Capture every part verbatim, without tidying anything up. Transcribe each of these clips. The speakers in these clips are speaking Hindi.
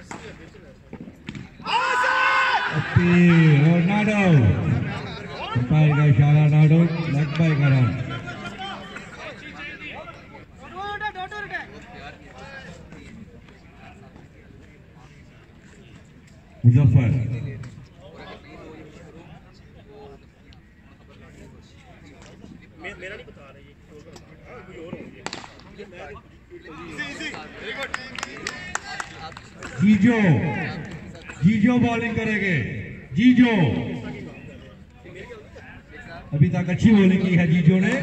और नॉट आउट, अंपायर का इशारा नॉट आउट, लेग बाय का रन। मुजफ्फर मेरा नहीं बता रही कोई और जीजो जीजो बॉलिंग करेंगे। जीजो अभी तक अच्छी बॉलिंग की है जीजो ने।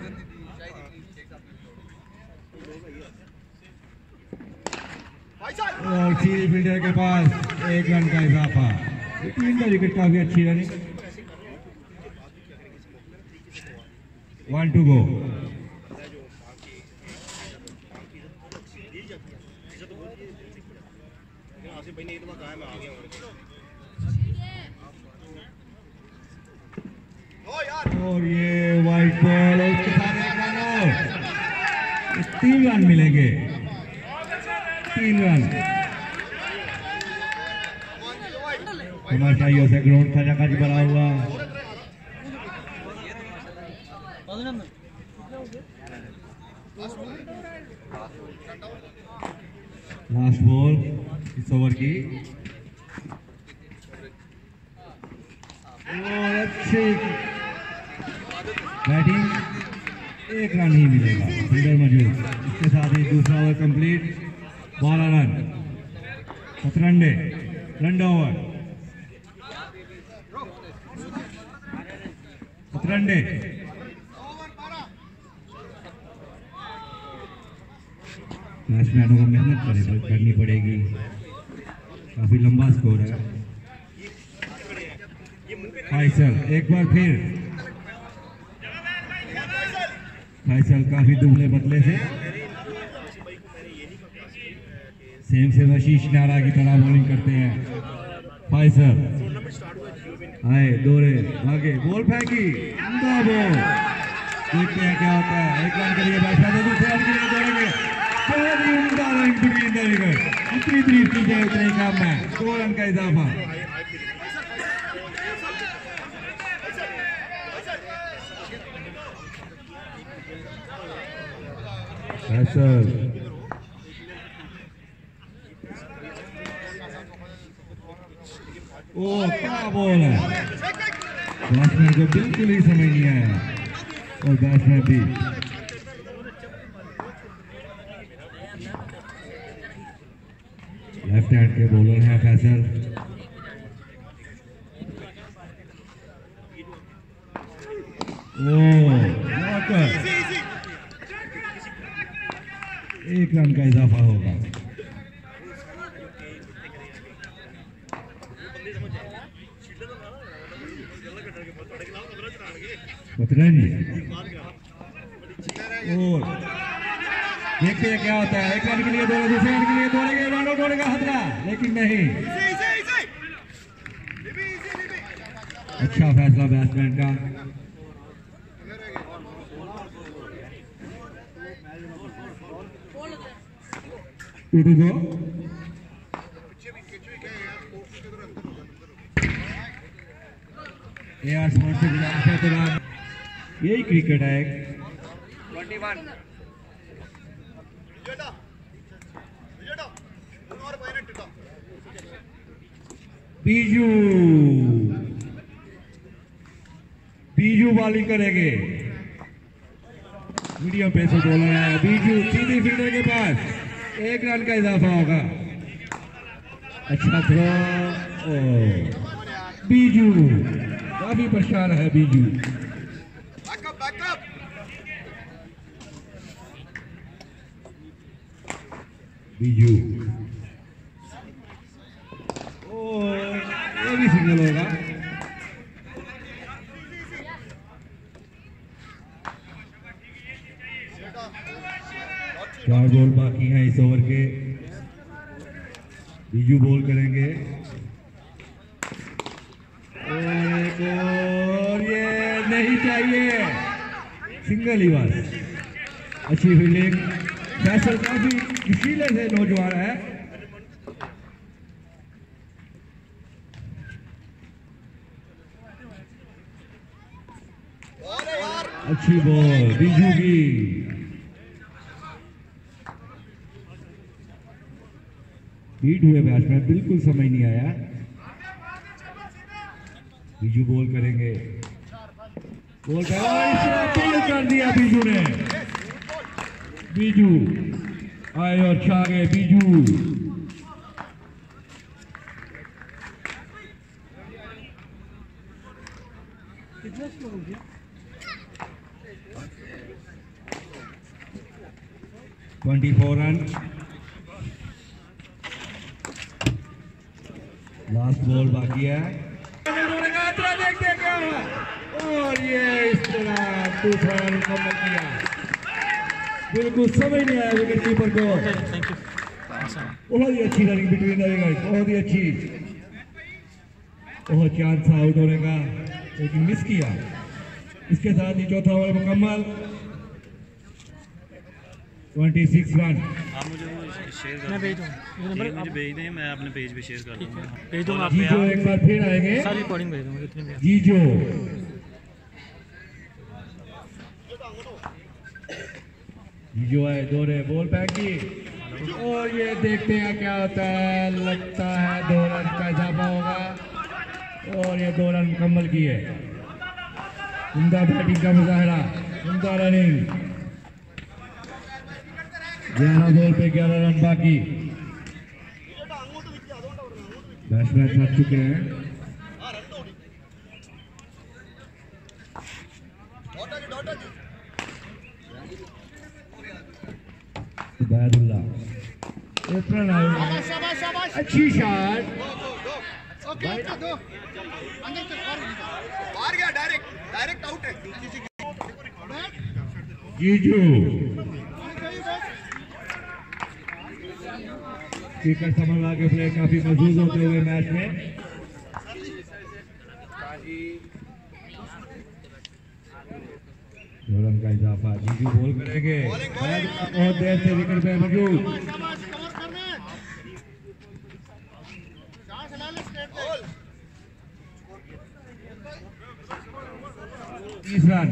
और सीरीज फील्डर के पास एक रन का इजाफा। टीम का विकेट काफी अच्छी रनिंग। One to go. और ये वाइट बॉल, उसके साथ एक रन और तीन रन मिलेंगे। तीन रन तमाशाइयों से ग्राउंड खचाखच भरा हुआ। लास्ट बॉल इस ओवर की। और अच्छी बैटिंग, एक रन ही मिलेगा। फील्डर मौजूद, इसके साथ ही दूसरा ओवर कंप्लीट। बारह रन, सतरंडे रन ओवर, सतरंडे। बैट्समैनों को मेहनत करे करनी पड़ेगी, काफी लंबा स्कोर है। फैसल एक बार फिर, फैसल काफी दुबले पतले से सेम से आशीष नारा की तरह बॉलिंग करते हैं। फैसल आए, दौड़े, भागे, बॉल फेंकी, अंधा बॉल। देखते हैं क्या होता है। एक रन के लिए बैठा था, दूसरे रन के लिए दौड़ेंगे। बहुत ही उम्दा रन बिटवीन द विकेट। जितनी तारीफ की जाए उतना ही कम है। दो रन का इजाफा। फैसल ओ क्या बॉल है। बैट्समैन को बिल्कुल ही समझ नहीं आया और बैट्समैन भी। लेफ्ट हैंड के बॉलर हैं फैसल। ओ एक रन का इजाफा होगा। बतरंजी और देखते हैं क्या होता है। एक रन के लिए दौड़े, दूसरे रन के लिए दौड़ेंगे, रन आउट होने का खतरा, लेकिन नहीं। अच्छा फैसला बैट्समैन का। Two to go. AR sports से गुजारिश है तो यही क्रिकेट है। इक्कीस बीजू बीजू बॉलिंग करेंगे। मीडियम पेस बॉलर है बीजू। सीधी फील्डर के पास एक रन का इजाफा होगा। अच्छा थ्रो। बीजू काफी परेशान है बीजू। बीजू ओ ये भी सिग्नल होगा। चार बॉल बाकी हैं इस ओवर के। बीजू बॉल करेंगे और एक और ये नहीं चाहिए, सिंगल ही बस। अच्छी फील्डिंग। फैसल काफी नशीले से नौजवान है। अच्छी बॉल बीजू की। बीट हुए बैट्समैन, बिल्कुल समझ नहीं आया। बीजू बॉल करेंगे, बॉल कर दिया बीजू ने। बीजू आए और छा गए Biju. Twenty four run. Last ball बाकी है, देखते क्या हुआ और ये इस तरह दूसरा रन मुकम्मल किया। बिल्कुल समझ नहीं आया विकेट कीपर को। बहुत ही अच्छी रनिंग बिटवीन द विकेट, बहुत ही अच्छी। बहुत चांस था आउट होने का लेकिन मिस किया। इसके साथ ही चौथा ओवर मुकम्मल। छब्बीस रन। आप मुझे वो शेयर कर दें, मुझे भेज दें, मैं अपने पेज पे शेयर कर दूंगा। भेज दूंगा। जीजो एक बार फिर आएंगे, सारी रिकॉर्डिंग भेज दूंगा कितनी भी। जीजो जीजो आए, दो रे बॉल फेंकी और ये देखते हैं क्या होता है। लगता है दो रन का इजाफा होगा और ये दो रन मुकम्मल किए। उमदा बैटिंग का मुजाहरा, उमदा रनिंग। ग्यारह बॉल पे ग्यारह रन बाकी। बैट्समैन थक चुके हैं। उबैदुल्लाह, अच्छी शॉट। जीजू स्पीकर समझ के प्लेयर काफी मजबूत होते हुए मैच में। दो रन का इजाफा, जीजू बॉल करेंगे। बहुत देर से विकेट पे मौजूद। तीस run.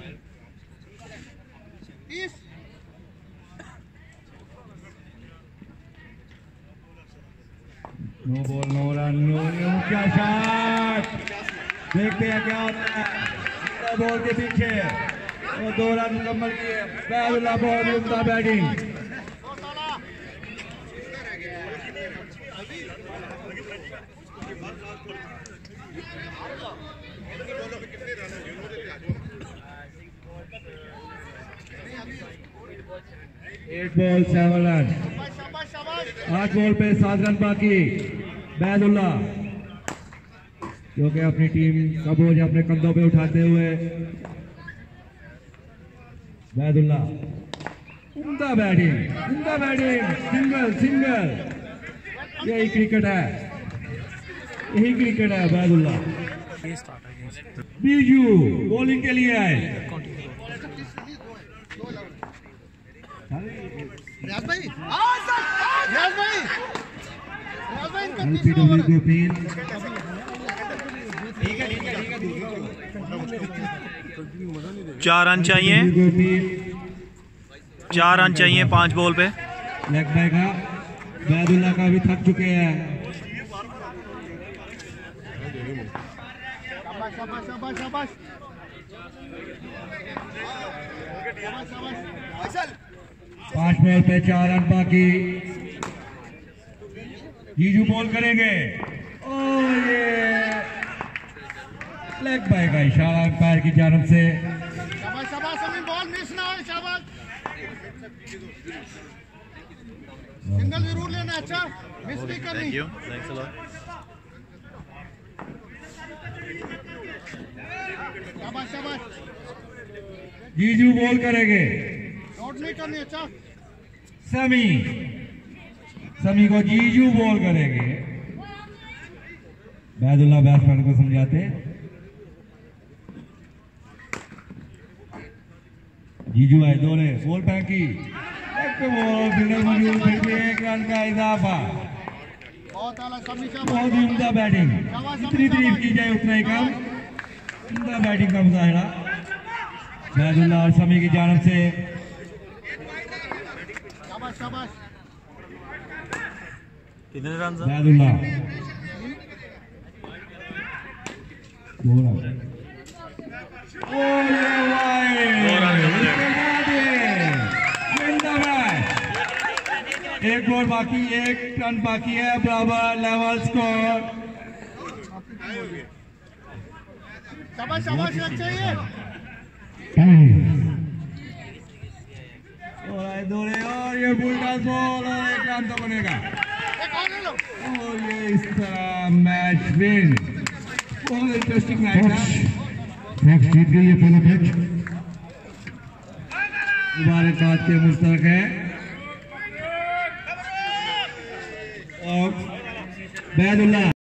No ball no run, no क्या शॉट। देखते हैं क्या होता है बॉल के पीछे। और दो रन मुकम्मल किए। उबैदुल्लाह बहुत उम्दा batting. Eight ball seven run. आठ बॉल पे सात रन बाकी। उबैदुल्लाह जो कि अपनी टीम का बोझ अपने कंधों पे उठाते हुए। उबैदुल्लाह उम्दा बैटिंग, उम्दा बैटिंग। सिंगल सिंगल, यही क्रिकेट है, यही क्रिकेट है। उबैदुल्लाह। बीजू बॉलिंग के लिए आए। रियाज भाई, रियाज भाई, रियाज भाई इनका तीसरा ओवर है। ठीक है ठीक है ठीक है। चार रन चाहिए, चार रन चाहिए पांच बॉल पे। लेग बाय का उबैदुल्लाह का भी थक चुके हैं। शाबाश शाबाश शाबाश शाबाश। पांच बॉल पे चार रन बाकी। जीजू बॉल करेंगे और ये लेग बाय का इशारा अंपायर की जानब से। शाबाश शाबाश, अमीन बॉल मिस ना हो। शाबाश, सिंगल जरूर लेना। अच्छा, मिस नहीं करनी। Thank you, thanks a lot. शाबाश शाबाश। जीजू बॉल करेंगे, नोट नहीं करनी। अच्छा, समी समी को जीजू बॉल करेंगे। उबैदुल्लाह बैट्समैन को समझाते। जीजू आए, दो रहे बॉल फेंकी, बॉल सिंगल मौजूद, फिर भी एक रन का इजाफा। बहुत आला समी शाबाश। बहुत ही उम्दा बैटिंग, जितनी तारीफ की जाए उतना ही कम। उम्दा बैटिंग का मुजाहिरा। बैदुल्ला और समी की जानब से शाबाश शाबाश कितने रन बैदुल्ला एक और बाकी, एक रन बाकी है, बराबर लेवल स्कोर। शाबाश शाबाश रन चाहिए और दौड़े और ये बुलडॉग बॉल और एक रन तो बनेगा एक और ले लो और ये इस तरह मैच विन। बहुत इंटरेस्टिंग मैच था। मैच जीत गई है पहला मैच। मुबारकबाद के मुस्तक है और बैदुल्ला